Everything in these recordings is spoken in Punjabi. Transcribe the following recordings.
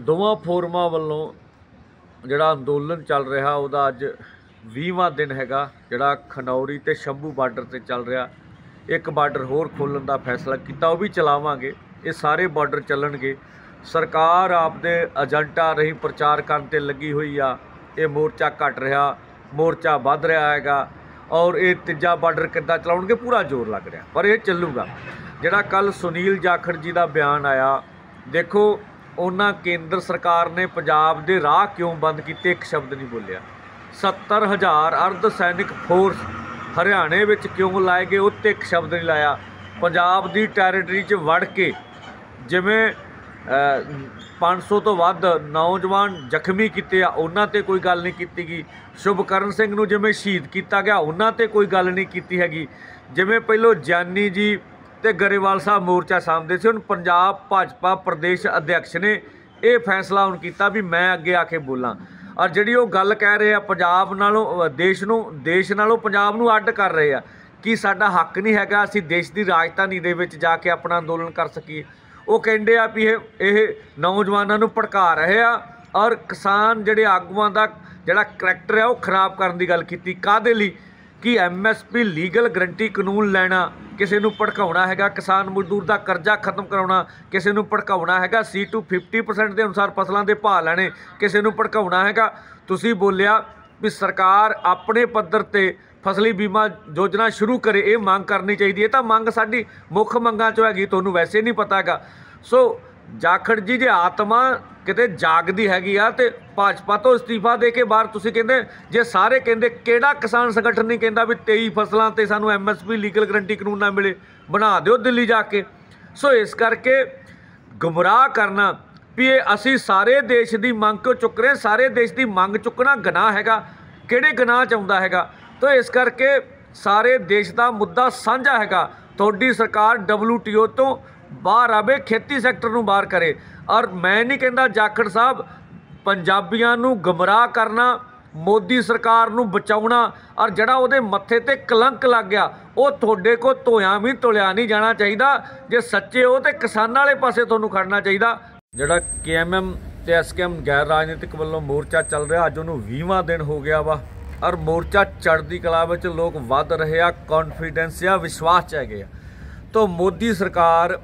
ਦੋਵਾਂ ਫੋਰਮਾਂ ਵੱਲੋਂ ਜਿਹੜਾ ਅੰਦੋਲਨ ਚੱਲ ਰਿਹਾ ਉਹਦਾ ਅੱਜ 20ਵਾਂ ਦਿਨ ਹੈਗਾ, ਜਿਹੜਾ ਖਨੌਰੀ ਤੇ ਸ਼ੰਭੂ ਬਾਰਡਰ ਤੇ ਚੱਲ ਰਿਹਾ। ਇੱਕ ਬਾਰਡਰ ਹੋਰ ਖੋਲ੍ਹਣ ਦਾ ਫੈਸਲਾ ਕੀਤਾ, ਉਹ ਵੀ ਚਲਾਵਾਂਗੇ। ਇਹ ਸਾਰੇ ਬਾਰਡਰ ਚੱਲਣਗੇ। ਸਰਕਾਰ ਆਪਦੇ ਏਜੰਟਾਂ ਰਹੀ ਪ੍ਰਚਾਰ ਕਰਨ ਤੇ ਲੱਗੀ ਹੋਈ ਆ। ਇਹ ਮੋਰਚਾ ਘਟ ਰਿਹਾ, ਮੋਰਚਾ ਵੱਧ ਰਿਹਾ ਹੈਗਾ, ਔਰ ਇਹ ਤੀਜਾ ਬਾਰਡਰ ਕਿੱਦਾਂ ਚਲਾਉਣਗੇ ਪੂਰਾ ਜ਼ੋਰ ਲੱਗ ਰਿਹਾ, ਪਰ ਇਹ ਚੱਲੂਗਾ। ਜਿਹੜਾ ਕੱਲ ਸੁਨੀਲ ਜਾਖੜ ਜੀ ਦਾ ਬਿਆਨ ਆਇਆ, ਦੇਖੋ ਉਹਨਾਂ ਕੇਂਦਰ ਸਰਕਾਰ ਨੇ ਪੰਜਾਬ ਦੇ ਰਾਹ ਕਿਉਂ ਬੰਦ ਕੀਤੇ, ਇੱਕ ਸ਼ਬਦ ਨਹੀਂ ਬੋਲਿਆ। 70,000 ਅਰਧ ਸੈਨਿਕ ਫੋਰਸ ਹਰਿਆਣੇ ਵਿੱਚ ਕਿਉਂ ਲਾਏ ਗਏ, ਉੱਤੇ ਇੱਕ ਸ਼ਬਦ ਨਹੀਂ ਲਾਇਆ। ਪੰਜਾਬ ਦੀ ਟੈਰੀਟਰੀ 'ਚ ਵੜ ਕੇ ਜਿਵੇਂ 500 ਤੋਂ ਵੱਧ ਨੌਜਵਾਨ ਜ਼ਖਮੀ ਕੀਤੇ ਆ, ਉਹਨਾਂ 'ਤੇ ਕੋਈ ਗੱਲ ਨਹੀਂ ਕੀਤੀ ਗਈ। ਸ਼ੁਭਕਰਨ ਸਿੰਘ ਨੂੰ ਜਿਵੇਂ ਸ਼ਹੀਦ ਕੀਤਾ ਗਿਆ, ਉਹਨਾਂ 'ਤੇ ਕੋਈ ਗੱਲ ਨਹੀਂ ਕੀਤੀ ਹੈਗੀ। ਜਿਵੇਂ ਪਹਿਲੋਂ ਜਾਨੀ ਜੀ ਤੇ ਗਰੇਵਾਲ ਸਾਹਿਬ ਮੋਰਚਾ ਸਾਹਮਣੇ ਸੀ, ਹੁਣ ਪੰਜਾਬ ਭਾਜਪਾ ਪ੍ਰਦੇਸ਼ ਅਧਿਅਕਸ਼ ਨੇ ਇਹ ਫੈਸਲਾ ਹੁਣ ਕੀਤਾ ਵੀ ਮੈਂ ਅੱਗੇ ਆ ਕੇ ਬੋਲਾਂ। ਔਰ ਜਿਹੜੀ ਉਹ ਗੱਲ ਕਹਿ ਰਹੇ ਆ ਪੰਜਾਬ ਨਾਲੋਂ ਦੇਸ਼ ਨਾਲੋਂ ਪੰਜਾਬ ਨੂੰ ਅੱਡ ਕਰ ਰਹੇ ਆ ਕਿ ਸਾਡਾ ਹੱਕ ਨਹੀਂ ਹੈਗਾ ਅਸੀਂ ਦੇਸ਼ ਦੀ ਰਾਜਧਾਨੀ ਦੇ ਵਿੱਚ ਜਾ ਕੇ ਆਪਣਾ ਅੰਦੋਲਨ ਕਰ ਸਕੀਏ। ਉਹ ਕਹਿੰਦੇ ਆ ਵੀ ਇਹ ਨੌਜਵਾਨਾਂ ਨੂੰ ਭੜਕਾ ਰਹੇ ਆ ਔਰ ਕਿਸਾਨ ਜਿਹੜੇ ਆਗੂਆਂ ਦਾ ਜਿਹੜਾ ਕਰੈਕਟਰ ਹੈ ਉਹ ਖਰਾਬ ਕਰਨ ਦੀ ਗੱਲ ਕੀਤੀ। ਕਾਹਦੇ ਲਈ? ਕਿ MSP ਲੀਗਲ ਗਰੰਟੀ ਕਾਨੂੰਨ ਲੈਣਾ ਕਿਸੇ ਨੂੰ ਭੜਕਾਉਣਾ ਹੈਗਾ, ਕਿਸਾਨ ਮਜ਼ਦੂਰ ਦਾ ਕਰਜ਼ਾ ਖਤਮ ਕਰਾਉਣਾ ਕਿਸੇ ਨੂੰ ਭੜਕਾਉਣਾ ਹੈਗਾ, C2 50% ਦੇ ਅਨੁਸਾਰ ਫਸਲਾਂ ਦੇ ਭਾਅ ਲੈਣੇ ਕਿਸੇ ਨੂੰ ਭੜਕਾਉਣਾ ਹੈਗਾ। ਤੁਸੀਂ ਬੋਲਿਆ ਵੀ ਸਰਕਾਰ ਆਪਣੇ ਪੱਧਰ 'ਤੇ ਫਸਲੀ ਬੀਮਾ ਯੋਜਨਾ ਸ਼ੁਰੂ ਕਰੇ, ਇਹ ਮੰਗ ਕਰਨੀ ਚਾਹੀਦੀ ਹੈ। ਤਾਂ ਮੰਗ ਸਾਡੀ ਮੁੱਖ ਮੰਗਾਂ 'ਚੋਂ ਹੈਗੀ, ਤੁਹਾਨੂੰ ਵੈਸੇ ਨਹੀਂ ਪਤਾ ਹੈਗਾ। ਸੋ ਜਾਖੜ ਜੀ ਜੇ ਆਤਮਾ ਕਿਤੇ ਜਾਗਦੀ ਹੈਗੀ ਆ ਤੇ ਭਾਜਪਾ ਤੋਂ ਅਸਤੀਫਾ ਦੇ ਕੇ ਬਾਹਰ, ਤੁਸੀਂ ਕਹਿੰਦੇ ਜੇ ਸਾਰੇ ਕਹਿੰਦੇ, ਕਿਹੜਾ ਕਿਸਾਨ ਸੰਗਠਨ ਨਹੀਂ ਕਹਿੰਦਾ ਵੀ 23 ਫਸਲਾਂ ਤੇ ਸਾਨੂੰ MSP ਲੀਗਲ ਗਰੰਟੀ ਕਾਨੂੰਨ ਨਾ ਮਿਲੇ, ਬਣਾ ਦਿਓ ਦਿੱਲੀ ਜਾ ਕੇ। ਸੋ ਇਸ ਕਰਕੇ ਗੁੰਮਰਾਹ ਕਰਨਾ ਵੀ ਇਹ ਅਸੀਂ ਸਾਰੇ ਦੇਸ਼ ਦੀ ਮੰਗ ਕਿਉਂ ਚੁੱਕ ਰਹੇ, ਸਾਰੇ ਦੇਸ਼ ਦੀ ਮੰਗ ਚੁੱਕਣਾ ਗੁਨਾਹ ਹੈਗਾ, ਕਿਹੜੇ ਗੁਨਾਹ 'ਚ ਆਉਂਦਾ ਹੈਗਾ। ਤਾਂ ਇਸ ਕਰਕੇ ਸਾਰੇ ਦੇਸ਼ ਦਾ ਮੁੱਦਾ ਸਾਂਝਾ ਹੈਗਾ। ਤੁਹਾਡੀ ਸਰਕਾਰ WTO ਤੋਂ ਬਾਹਰ ਆਵੇ, ਖੇਤੀ ਸੈਕਟਰ ਨੂੰ ਬਾਹਰ ਕਰੇ। ਔਰ ਮੈਂ ਨਹੀਂ ਕਹਿੰਦਾ ਜਾਖੜ ਸਾਹਿਬ ਪੰਜਾਬੀਆਂ ਨੂੰ ਗੁੰਮਰਾਹ ਕਰਨਾ, ਮੋਦੀ ਸਰਕਾਰ ਨੂੰ ਬਚਾਉਣਾ ਔਰ ਜਿਹੜਾ ਉਹਦੇ ਮੱਥੇ ਤੇ ਕਲੰਕ ਲੱਗ ਗਿਆ ਉਹ ਤੁਹਾਡੇ ਕੋਲ ਧੋਇਆ ਵੀ ਧੁਲਿਆ ਨਹੀਂ ਜਾਣਾ ਚਾਹੀਦਾ। ਜੇ ਸੱਚੇ ਹੋ ਤੇ ਕਿਸਾਨਾਂ ਵਾਲੇ ਪਾਸੇ ਤੁਹਾਨੂੰ ਖੜਨਾ ਚਾਹੀਦਾ। ਜਿਹੜਾ KMM ਤੇ SKM ਗੈਰ ਰਾਜਨੀਤਿਕ ਵੱਲੋਂ ਮੋਰਚਾ ਚੱਲ ਰਿਹਾ, ਅੱਜ ਉਹਨੂੰ 20ਵਾਂ ਦਿਨ ਹੋ ਗਿਆ ਵਾ ਔਰ ਮੋਰਚਾ ਚੜ੍ਹਦੀ ਕਲਾ ਵਿੱਚ ਲੋਕ ਵੱਧ ਰਹੇ ਆ, ਕੌਨਫੀਡੈਂਸ ਆ, ਵਿਸ਼ਵਾਸ 'ਚ ਹੈਗੇ ਆ। ਤਾਂ ਮੋਦੀ ਸਰਕਾਰ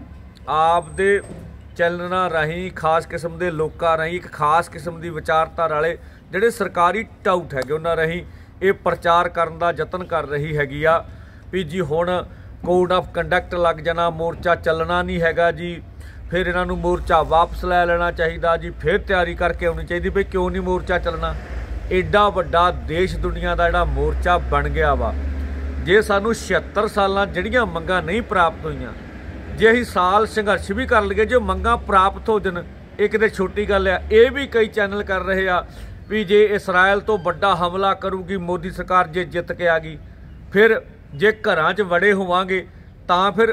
ਆਪਦੇ ਚੈਨਲਾਂ ਰਾਹੀਂ, ਖਾਸ ਕਿਸਮ ਦੇ ਲੋਕਾਂ ਰਾਹੀਂ, ਇੱਕ ਖਾਸ ਕਿਸਮ ਦੀ ਵਿਚਾਰਧਾਰਾ ਵਾਲੇ ਜਿਹੜੇ ਸਰਕਾਰੀ ਟਾਊਟ ਹੈਗੇ ਉਹਨਾਂ ਰਾਹੀਂ ਇਹ ਪ੍ਰਚਾਰ ਕਰਨ ਦਾ ਯਤਨ ਕਰ ਰਹੀ ਹੈਗੀ ਆ ਵੀ ਜੀ ਹੁਣ ਕੋਡ ਆਫ ਕੰਡਕਟ ਲੱਗ ਜਾਣਾ, ਮੋਰਚਾ ਚੱਲਣਾ ਨਹੀਂ ਹੈਗਾ ਜੀ, ਫਿਰ ਇਹਨਾਂ ਨੂੰ ਮੋਰਚਾ ਵਾਪਸ ਲੈ ਲੈਣਾ ਚਾਹੀਦਾ ਜੀ, ਫਿਰ ਤਿਆਰੀ ਕਰਕੇ ਆਉਣੀ ਚਾਹੀਦੀ ਵੀ ਕਿਉਂ ਨਹੀਂ ਮੋਰਚਾ ਚੱਲਣਾ। ਐਡਾ ਵੱਡਾ ਦੇਸ਼ ਦੁਨੀਆ ਦਾ ਜਿਹੜਾ ਮੋਰਚਾ ਬਣ ਗਿਆ ਵਾ। ਜੇ ਸਾਨੂੰ 76 ਸਾਲਾਂ ਜਿਹੜੀਆਂ ਮੰਗਾਂ ਨਹੀਂ ਪ੍ਰਾਪਤ ਹੋਈਆਂ, ਜੇ ਅਸੀਂ ਸਾਲ ਸੰਘਰਸ਼ ਵੀ ਕਰ ਲਈਏ, ਜੇ ਮੰਗਾਂ ਪ੍ਰਾਪਤ ਹੋ ਜਾਣ, ਇਹ ਕਿਤੇ ਛੋਟੀ ਗੱਲ ਆ। ਇਹ ਵੀ ਕਈ ਚੈਨਲ ਕਰ ਰਹੇ ਆ ਵੀ ਜੇ ਇਸਰਾਇਲ ਤੋਂ ਵੱਡਾ ਹਮਲਾ ਕਰੂਗੀ ਮੋਦੀ ਸਰਕਾਰ, ਜੇ ਜਿੱਤ ਕੇ ਆ ਗਈ, ਫਿਰ ਜੇ ਘਰਾਂ 'ਚ ਵੜੇ ਹੋਵਾਂਗੇ ਤਾਂ ਫਿਰ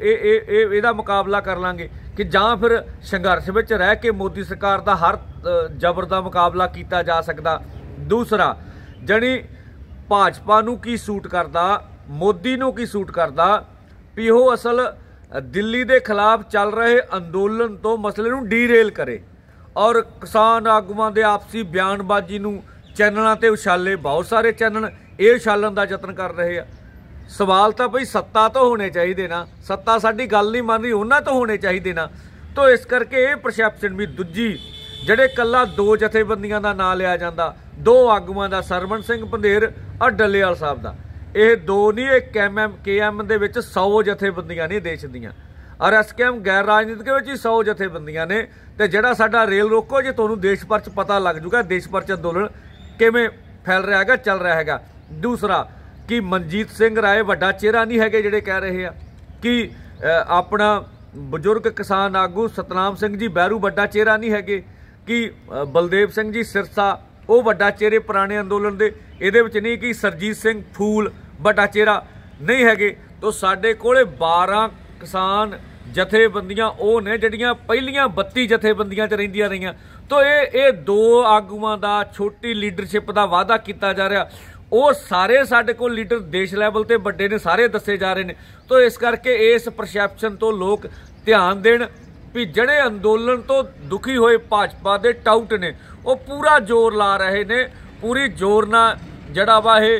ਇਹਦਾ ਮੁਕਾਬਲਾ ਕਰ ਲਾਂਗੇ, ਕਿ ਜਾਂ ਫਿਰ ਸੰਘਰਸ਼ ਵਿੱਚ ਰਹਿ ਕੇ ਮੋਦੀ ਸਰਕਾਰ ਦਾ ਹਰ ਜ਼ਬਰ ਦਾ ਮੁਕਾਬਲਾ ਕੀਤਾ ਜਾ ਸਕਦਾ। ਦੂਸਰਾ, ਜਾਣੀ ਭਾਜਪਾ ਨੂੰ ਕੀ ਸੂਟ ਕਰਦਾ, ਮੋਦੀ ਨੂੰ ਕੀ ਸੂਟ ਕਰਦਾ ਵੀ ਉਹ ਅਸਲ ਦਿੱਲੀ ਦੇ ਖਿਲਾਫ ਚੱਲ ਰਹੇ ਅੰਦੋਲਨ ਤੋਂ ਮਸਲੇ ਨੂੰ ਡੀਰੇਲ ਕਰੇ ਔਰ ਕਿਸਾਨ ਆਗੂਆਂ ਦੇ ਆਪਸੀ ਬਿਆਨਬਾਜ਼ੀ ਨੂੰ ਚੈਨਲਾਂ 'ਤੇ ਉਛਾਲੇ। ਬਹੁਤ ਸਾਰੇ ਚੈਨਲ ਇਹ ਉਛਾਲਣ ਦਾ ਯਤਨ ਕਰ ਰਹੇ ਆ। ਸਵਾਲ ਤਾਂ ਬਈ ਸੱਤਾ ਤੋਂ ਹੋਣੇ ਚਾਹੀਦੇ ਨਾ, ਸੱਤਾ ਸਾਡੀ ਗੱਲ ਨਹੀਂ ਮੰਨ ਰਹੀ, ਉਹਨਾਂ ਤੋਂ ਹੋਣੇ ਚਾਹੀਦੇ ਨਾ। ਤਾਂ ਇਸ ਕਰਕੇ ਇਹ ਪਰਸੈਪਸ਼ਨ ਵੀ ਦੂਜੀ, ਜਿਹੜੇ ਇਕੱਲਾ 2 ਜਥੇਬੰਦੀਆਂ ਦਾ ਨਾਂ ਲਿਆ ਜਾਂਦਾ, 2 ਆਗੂਆਂ ਦਾ, ਸਰਵਣ ਸਿੰਘ ਪੰਧੇਰ ਔਰ ਡੱਲੇਵਾਲ ਸਾਹਿਬ ਦਾ, ਇਹ 2 ਨਹੀਂ, ਇਹ KM ਦੇ ਵਿੱਚ 100 ਜਥੇਬੰਦੀਆਂ ਨੇ ਦੇਸ਼ ਦੀਆਂ, ਔਰ SKM ਗੈਰ ਰਾਜਨੀਤਿਕ ਵਿੱਚ ਹੀ 100 ਜਥੇਬੰਦੀਆਂ ਨੇ। ਤੇ ਜਿਹੜਾ ਸਾਡਾ ਰੇਲ ਰੋਕੋ, ਜੇ ਤੁਹਾਨੂੰ ਦੇਸ਼ ਭਰ 'ਚ ਪਤਾ ਲੱਗ ਜੂਗਾ ਦੇਸ਼ ਭਰ 'ਚ ਅੰਦੋਲਨ ਕਿਵੇਂ ਫੈਲ ਰਿਹਾ ਹੈਗਾ, ਚੱਲ ਰਿਹਾ ਹੈਗਾ। ਦੂਸਰਾ, ਕਿ ਮਨਜੀਤ ਸਿੰਘ ਰਾਏ ਵੱਡਾ ਚਿਹਰਾ ਨਹੀਂ ਹੈਗੇ ਜਿਹੜੇ ਕਹਿ ਰਹੇ ਆ, ਕਿ ਆਪਣਾ ਬਜ਼ੁਰਗ ਕਿਸਾਨ ਆਗੂ ਸਤਨਾਮ ਸਿੰਘ ਜੀ ਬਹਿਰੂ ਵੱਡਾ ਚਿਹਰਾ ਨਹੀਂ ਹੈਗੇ, ਕਿ ਬਲਦੇਵ ਸਿੰਘ ਜੀ ਸਿਰਸਾ ਉਹ ਵੱਡਾ ਚਿਹਰੇ ਪੁਰਾਣੇ ਅੰਦੋਲਨ ਦੇ, ਇਹਦੇ ਵਿੱਚ ਨਹੀਂ, ਕਿ ਸਰਜੀਤ ਸਿੰਘ ਫੂਲ ਵੱਡਾ ਚਿਹਰਾ ਨਹੀਂ ਹੈਗੇ। ਤਾਂ ਸਾਡੇ ਕੋਲੇ 12 ਕਿਸਾਨ ਜਥੇਬੰਦੀਆਂ ਉਹ ਨੇ ਜਿਹੜੀਆਂ ਪਹਿਲੀਆਂ 32 ਜਥੇਬੰਦੀਆਂ 'ਚ ਰਹਿੰਦੀਆਂ ਰਹੀਆਂ। ਤਾਂ ਇਹ 2 ਆਗੂਆਂ ਦਾ ਛੋਟੀ ਲੀਡਰਸ਼ਿਪ ਦਾ ਵਾਅਦਾ ਕੀਤਾ ਜਾ ਰਿਹਾ, ਉਹ ਸਾਰੇ ਸਾਡੇ ਕੋਲ ਲੀਡਰ ਦੇਸ਼ ਲੈਵਲ ਤੇ ਵੱਡੇ ਨੇ, ਸਾਰੇ ਦੱਸੇ ਜਾ ਰਹੇ ਨੇ। ਤਾਂ ਇਸ ਕਰਕੇ ਇਸ ਪਰਸੈਪਸ਼ਨ ਤੋਂ ਲੋਕ ਧਿਆਨ ਦੇਣ ਵੀ ਜਿਹੜੇ ਅੰਦੋਲਨ ਤੋਂ ਦੁਖੀ ਹੋਏ ਭਾਜਪਾ ਦੇ ਟਾਊਟ ਨੇ ਉਹ ਪੂਰਾ ਜ਼ੋਰ ਲਾ ਰਹੇ ਨੇ, ਪੂਰੀ ਜ਼ੋਰ ਨਾਲ ਜਿਹੜਾ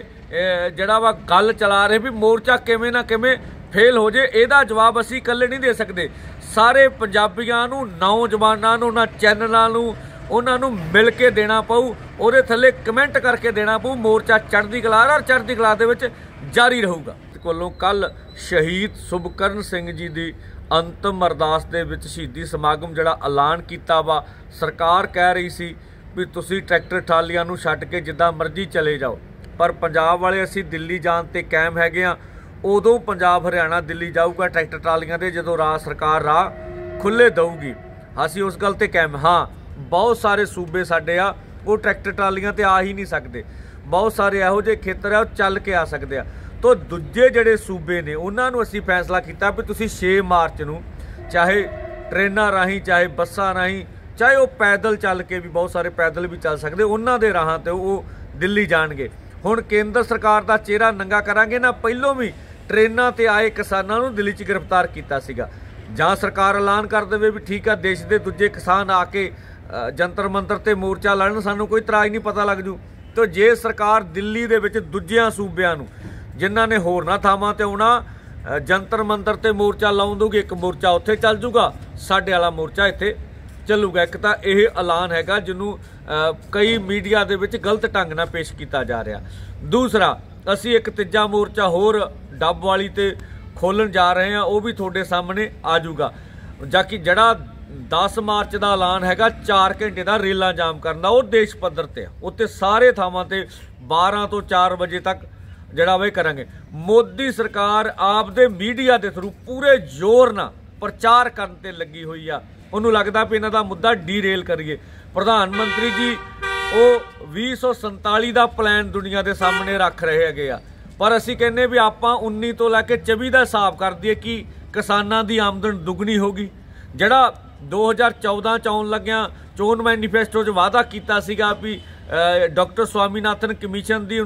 ਵਾ ਗੱਲ ਚਲਾ ਰਹੇ ਵੀ ਮੋਰਚਾ ਕਿਵੇਂ ਨਾ ਕਿਵੇਂ ਫੇਲ ਹੋ ਜੇ। ਇਹਦਾ ਜਵਾਬ ਅਸੀਂ ਇਕੱਲੇ ਨਹੀਂ ਦੇ ਸਕਦੇ, ਸਾਰੇ ਪੰਜਾਬੀਆਂ ਨੂੰ, ਨੌਜਵਾਨਾਂ ਨੂੰ, ਉਹਨਾਂ ਚੈਨਲਾਂ ਨੂੰ, ਉਹਨਾਂ ਨੂੰ ਮਿਲ ਕੇ ਦੇਣਾ ਪਊ। ਉਹਦੇ ਥੱਲੇ ਕਮੈਂਟ ਕਰਕੇ ਦੇਣਾ ਪਊ ਮੋਰਚਾ ਚੜ੍ਹਦੀ ਕਲਾ ਔਰ ਚੜ੍ਹਦੀ ਕਲਾ ਦੇ ਵਿੱਚ ਜਾਰੀ ਰਹੂਗਾ। ਕੋਲੋਂ ਕੱਲ ਸ਼ਹੀਦ ਸੁਭਕਰਨ ਸਿੰਘ ਜੀ ਦੀ ਅੰਤਮ ਅਰਦਾਸ ਦੇ ਵਿੱਚ ਸ਼ਹੀਦੀ ਸਮਾਗਮ ਜਿਹੜਾ ਐਲਾਨ ਕੀਤਾ ਵਾ। ਸਰਕਾਰ ਕਹਿ ਰਹੀ ਸੀ ਵੀ ਤੁਸੀਂ ਟਰੈਕਟਰ ਟਰਾਲੀਆਂ ਨੂੰ ਛੱਡ ਕੇ ਜਿੱਦਾਂ ਮਰਜ਼ੀ ਚਲੇ ਜਾਓ, ਪਰ ਪੰਜਾਬ ਵਾਲੇ ਅਸੀਂ ਦਿੱਲੀ ਜਾਣ ਤੇ ਕਾਇਮ ਹੈਗੇ ਆ। ਉਦੋਂ ਪੰਜਾਬ ਹਰਿਆਣਾ ਦਿੱਲੀ ਜਾਊਗਾ ਟਰੈਕਟਰ ਟਰਾਲੀਆਂ ਦੇ ਜਦੋਂ ਸਰਕਾਰ ਰਾਹ ਖੁੱਲ੍ਹੇ ਦਊਗੀ, ਅਸੀਂ ਉਸ ਗੱਲ ਤੇ ਕਾਇਮ ਹਾਂ। ਬਹੁਤ ਸਾਰੇ ਸੂਬੇ ਸਾਡੇ ਆ ਉਹ ਟਰੈਕਟਰ ਟਰਾਲੀਆਂ ਤੇ ਆ ਹੀ ਨਹੀਂ ਸਕਦੇ, ਬਹੁਤ ਸਾਰੇ ਇਹੋ ਜਿਹੇ ਖੇਤਰ ਆ ਉਹ ਚੱਲ ਕੇ ਆ ਸਕਦੇ ਆ। ਤਾਂ ਦੂਜੇ ਜਿਹੜੇ ਸੂਬੇ ਨੇ ਉਹਨਾਂ ਨੂੰ ਅਸੀਂ ਫੈਸਲਾ ਕੀਤਾ ਵੀ ਤੁਸੀਂ 6 ਮਾਰਚ ਨੂੰ ਚਾਹੇ ਟ੍ਰੇਨਾਂ ਰਾਹੀਂ, ਚਾਹੇ ਬੱਸਾਂ ਰਾਹੀਂ, ਚਾਹੇ ਉਹ ਪੈਦਲ ਚੱਲ ਕੇ ਵੀ, ਬਹੁਤ ਸਾਰੇ ਪੈਦਲ ਵੀ ਚੱਲ ਸਕਦੇ, ਉਹਨਾਂ ਦੇ ਰਾਹਾਂ ਤੇ ਉਹ ਦਿੱਲੀ ਜਾਣਗੇ। ਹੁਣ ਕੇਂਦਰ ਸਰਕਾਰ ਦਾ ਚਿਹਰਾ ਨੰਗਾ ਕਰਾਂਗੇ ਨਾ। ਪਹਿਲੋਂ ਵੀ ਟ੍ਰੇਨਾਂ ਤੇ ਆਏ ਕਿਸਾਨਾਂ ਨੂੰ ਦਿੱਲੀ 'ਚ ਗ੍ਰਿਫਤਾਰ ਕੀਤਾ ਸੀਗਾ। ਜਾਂ ਸਰਕਾਰ ਐਲਾਨ ਕਰ ਦੇਵੇ ਵੀ ਠੀਕ ਆ ਦੇਸ਼ ਦੇ ਦੂਜੇ ਕਿਸਾਨ ਆ ਕੇ ਜੰਤਰ ਮੰਤਰ ਤੇ ਮੋਰਚਾ ਲੜਨ, ਸਾਨੂੰ ਕੋਈ ਇਤਰਾਜ਼ ਨਹੀਂ, ਪਤਾ ਲੱਗ ਜੂ। ਤਾਂ ਜੇ ਸਰਕਾਰ ਦਿੱਲੀ ਦੇ ਵਿੱਚ ਦੂਜਿਆਂ ਸੂਬਿਆਂ ਨੂੰ ਜਿਨ੍ਹਾਂ ਨੇ ਹੋਰਨਾਂ ਥਾਵਾਂ ਤੇ ਆਉਣਾ ਜੰਤਰ ਮੰਤਰ ਤੇ ਮੋਰਚਾ ਲਾਉਣ ਦੂਗੀ, ਇੱਕ ਮੋਰਚਾ ਉੱਥੇ ਚੱਲ ਜੂਗਾ, ਸਾਡੇ ਵਾਲਾ ਮੋਰਚਾ ਇੱਥੇ ਚੱਲੂਗਾ। ਇੱਕ ਤਾਂ ਇਹ ਐਲਾਨ ਹੈਗਾ ਜਿਹਨੂੰ ਕਈ ਮੀਡੀਆ ਦੇ ਵਿੱਚ ਗਲਤ ਢੰਗ ਨਾਲ ਪੇਸ਼ ਕੀਤਾ ਜਾ ਰਿਹਾ। ਦੂਸਰਾ, ਅਸੀਂ ਇੱਕ ਤੀਜਾ ਮੋਰਚਾ ਹੋਰ ਡੱਬ ਵਾਲੀ ਤੇ ਖੋਲ੍ਹਣ ਜਾ ਰਹੇ ਹਾਂ, ਉਹ ਵੀ ਤੁਹਾਡੇ ਸਾਹਮਣੇ ਆ ਜੂਗਾ। ਜਾਂ ਕਿ ਜਿਹੜਾ 10 ਮਾਰਚ ਦਾ ਐਲਾਨ ਹੈਗਾ 4 ਘੰਟੇ ਦਾ ਰੇਲਾਂ ਜਾਮ ਕਰਨ ਦਾ, ਉਹ ਦੇਸ਼ ਪੱਧਰ ਤੇ ਆ, ਉੱਤੇ ਸਾਰੇ ਥਾਵਾਂ ਤੇ 12 ਤੋਂ 4 ਵਜੇ ਤੱਕ ਜਿਹੜਾ ਵੇ ਕਰਾਂਗੇ। ਮੋਦੀ ਸਰਕਾਰ ਆਪਦੇ ਮੀਡੀਆ ਦੇ ਥਰੂ ਪੂਰੇ ਜ਼ੋਰ ਨਾਲ ਪ੍ਰਚਾਰ ਕਰਨ ਤੇ ਲੱਗੀ ਹੋਈ ਆ। ਉਹਨੂੰ ਲੱਗਦਾ ਵੀ ਇਹਨਾਂ ਦਾ ਮੁੱਦਾ ਡੀਰੇਲ ਕਰੀਏ। ਪ੍ਰਧਾਨ ਮੰਤਰੀ ਜੀ ਉਹ 2047 ਦਾ ਪਲਾਨ ਦੁਨੀਆ ਦੇ ਸਾਹਮਣੇ ਰੱਖ ਰਹੇ ਹੈਗੇ ਆ, ਪਰ ਅਸੀਂ ਕਹਿੰਦੇ ਵੀ ਆਪਾਂ 19 ਤੋਂ ਲੈ ਕੇ 24 ਦਾ ਹਿਸਾਬ ਕਰ ਦਈਏ ਕਿ ਕਿਸਾਨਾਂ ਦੀ ਆਮਦਨ ਦੁੱਗਣੀ ਹੋਗੀ। ਜਿਹੜਾ 2014 ਚ ਆਉਣ ਲੱਗਿਆ ਚੋਣ ਮੈਨੀਫੈਸਟੋ 'ਚ ਵਾਅਦਾ ਕੀਤਾ ਸੀਗਾ ਵੀ ਡਾਕਟਰ ਸਵਾਮੀਨਾਥਨ ਕਮਿਸ਼ਨ ਦੀ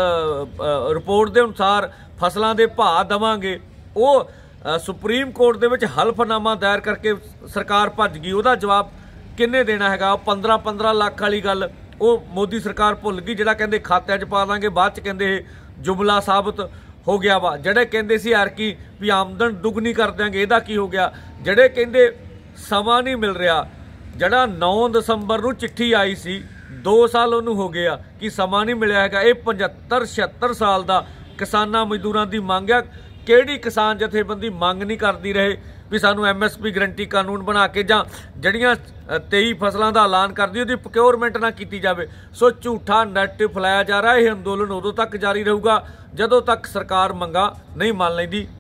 ਰਿਪੋਰਟ ਦੇ ਅਨੁਸਾਰ ਫਸਲਾਂ ਦੇ ਭਾਅ ਦੇਵਾਂਗੇ, ਉਹ ਸੁਪਰੀਮ ਕੋਰਟ ਦੇ ਵਿੱਚ ਹਲਫਨਾਮਾ ਦਾਇਰ ਕਰਕੇ ਸਰਕਾਰ ਭੱਜ ਗਈ। ਉਹਦਾ ਜਵਾਬ ਕਿੰਨੇ ਦੇਣਾ ਹੈਗਾ? 15-15 ਲੱਖ ਵਾਲੀ ਗੱਲ ਉਹ ਮੋਦੀ ਸਰਕਾਰ ਭੁੱਲ ਗਈ। ਜਿਹੜਾ ਕਹਿੰਦੇ ਖਾਤਿਆਂ 'ਚ ਪਾ ਦਾਂਗੇ, ਬਾਅਦ 'ਚ ਕਹਿੰਦੇ ਇਹ ਜੁਮਲਾ ਸਾਬਤ ਹੋ ਗਿਆ ਵਾ। ਜਿਹੜੇ ਕਹਿੰਦੇ ਸੀ ਯਾਰ ਕੀ ਵੀ ਆਮਦਨ ਦੁੱਗਣੀ ਕਰ ਦਿਆਂਗੇ, ਇਹਦਾ ਕੀ ਹੋ ਗਿਆ? ਜਿਹੜੇ ਕਹਿੰਦੇ ਸਮਾਂ ਨਹੀਂ ਮਿਲ ਰਿਹਾ, ਜਿਹੜਾ 9 ਦਸੰਬਰ ਨੂੰ ਚਿੱਠੀ ਆਈ ਸੀ 2 ਸਾਲ ਉਹਨੂੰ ਹੋ ਗਏ ਆ ਕਿ ਸਮਾਂ ਨਹੀਂ ਮਿਲਿਆ ਹੈਗਾ। ਇਹ 75-76 ਸਾਲ ਦਾ ਕਿਸਾਨਾਂ ਮਜ਼ਦੂਰਾਂ ਦੀ ਮੰਗ ਆ। ਕਿਹੜੀ ਕਿਸਾਨ ਜਥੇਬੰਦੀ ਮੰਗ ਨਹੀਂ ਕਰਦੀ ਰਹੇ ਵੀ ਸਾਨੂੰ MSP ਗਰੰਟੀ ਕਾਨੂੰਨ ਬਣਾ ਕੇ ਜਾਂ ਜਿਹੜੀਆਂ 23 ਫਸਲਾਂ ਦਾ ਐਲਾਨ ਕਰਦੀ ਉਹਦੀ ਪ੍ਰੋਕਿਉਰਮੈਂਟ ਨਾ ਕੀਤੀ ਜਾਵੇ। ਸੋ ਝੂਠਾ ਨੈਰੇਟਿਵ ਫੈਲਾਇਆ ਜਾ ਰਿਹਾ। ਇਹ ਅੰਦੋਲਨ ਉਦੋਂ ਤੱਕ ਜਾਰੀ ਰਹੂਗਾ ਜਦੋਂ ਤੱਕ ਸਰਕਾਰ ਮੰਗਾਂ ਨਹੀਂ ਮੰਨ ਲੈਂਦੀ।